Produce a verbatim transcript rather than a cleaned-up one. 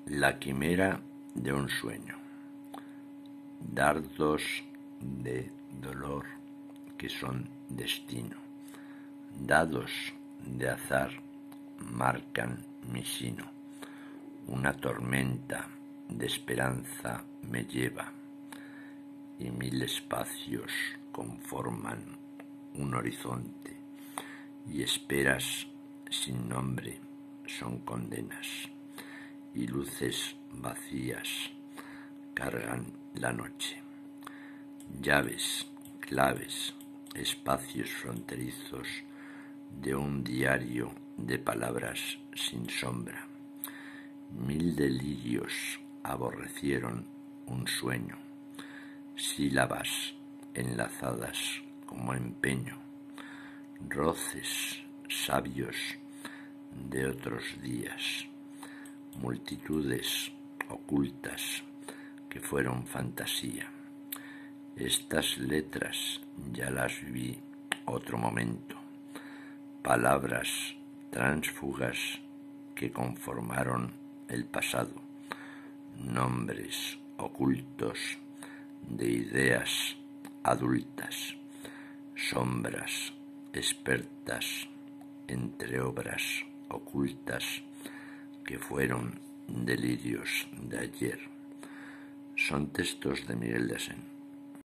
La quimera de un sueño. Dardos de dolor que son destino. Dados de azar marcan mi sino. Una tormenta de esperanza me lleva y mil espacios conforman un horizonte y esperas sin nombre son condenas y luces vacías cargan la noche. Llaves, claves, espacios fronterizos de un diario de palabras sin sombra. Mil delirios aborrecieron un sueño, sílabas enlazadas como empeño, roces sabios de otros días, multitudes ocultas que fueron fantasía. Estas letras ya las vi otro momento, palabras tránsfugas que conformaron el pasado, nombres ocultos de ideas adultas, sombras expertas entre obras ocultas que fueron delirios de ayer. Son textos de Miguel de Asens.